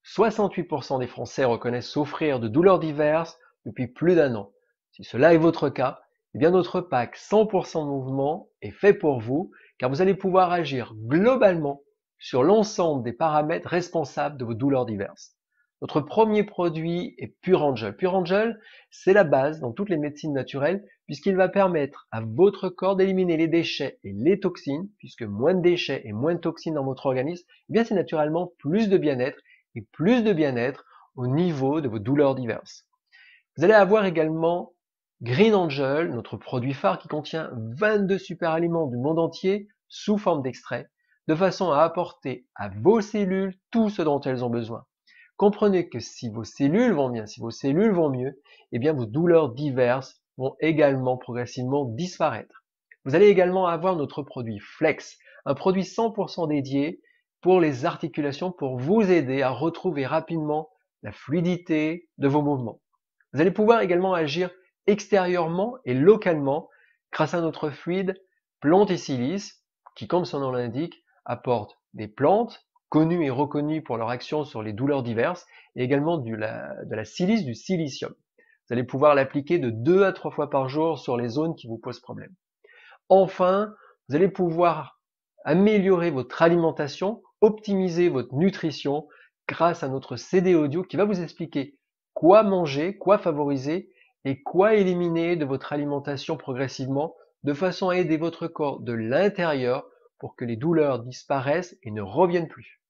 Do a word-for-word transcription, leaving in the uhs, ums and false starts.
soixante-huit pour cent des Français reconnaissent souffrir de douleurs diverses depuis plus d'un an. Si cela est votre cas, eh bien notre pack cent pour cent mouvement est fait pour vous, car vous allez pouvoir agir globalement sur l'ensemble des paramètres responsables de vos douleurs diverses. Notre premier produit est Pure Angel. Pure Angel, c'est la base dans toutes les médecines naturelles, puisqu'il va permettre à votre corps d'éliminer les déchets et les toxines, puisque moins de déchets et moins de toxines dans votre organisme, eh bien c'est naturellement plus de bien-être et plus de bien-être au niveau de vos douleurs diverses. Vous allez avoir également Green Angel, notre produit phare qui contient vingt-deux super aliments du monde entier sous forme d'extrait, de façon à apporter à vos cellules tout ce dont elles ont besoin. Comprenez que si vos cellules vont bien, si vos cellules vont mieux, eh bien vos douleurs diverses vont également progressivement disparaître. Vous allez également avoir notre produit Flex, un produit cent pour cent dédié pour les articulations pour vous aider à retrouver rapidement la fluidité de vos mouvements. Vous allez pouvoir également agir extérieurement et localement grâce à notre fluide Plantes qui, comme son nom l'indique, apporte des plantes connues et reconnues pour leur action sur les douleurs diverses et également du, la, de la silice, du silicium. Vous allez pouvoir l'appliquer de deux à trois fois par jour sur les zones qui vous posent problème. Enfin, vous allez pouvoir améliorer votre alimentation, optimiser votre nutrition grâce à notre C D audio qui va vous expliquer quoi manger, quoi favoriser et quoi éliminer de votre alimentation progressivement de façon à aider votre corps de l'intérieur pour que les douleurs disparaissent et ne reviennent plus.